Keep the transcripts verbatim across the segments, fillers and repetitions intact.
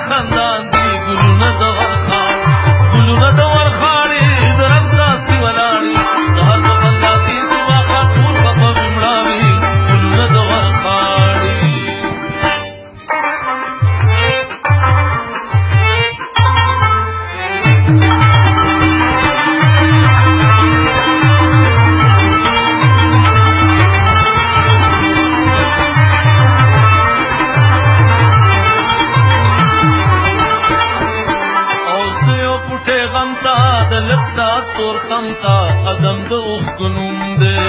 خندان دي ګلونه د ورخاړ ګلونه د ورخاړې د رنګ څاڅکي ولاړې سهار په خندا تېر کړي ماښام ټول خفه وي مړاوي ګلونه د ورخاړې غم تا د لږ ساعت تورتم تا قدم د اوښکو نوم دی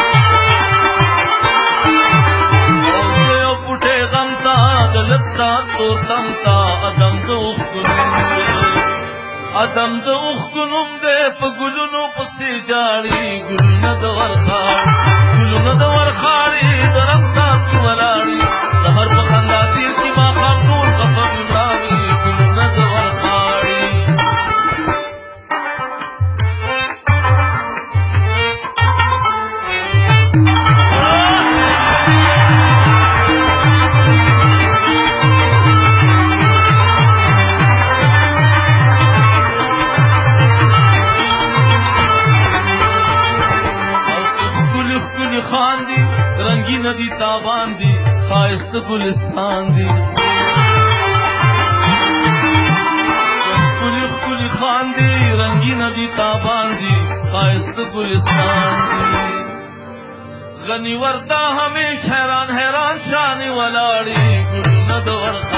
او زه یو پوټی غم تا د لږ ساعت تورتم تا قدم د اوښکو نوم دی قدم د اوښکو نوم دی په ګلونو پسې جاړي ګلونه د ورخاړ ګلونه د ورخاړې د رنګ څاڅکي ولاړې سحر په خندا تېر کړي ماښام ټول خفه وي مړاوي ګلونه د ورخاړې خاندي رنگین دي تابان دي ښایست ګلستان دي ښکلي ښکلي خاندي رنگین دي تابان دي ښایست ګلستان دي غني وردا همیش حیران حیران شانې ولاړې ګلونه د ورخاړ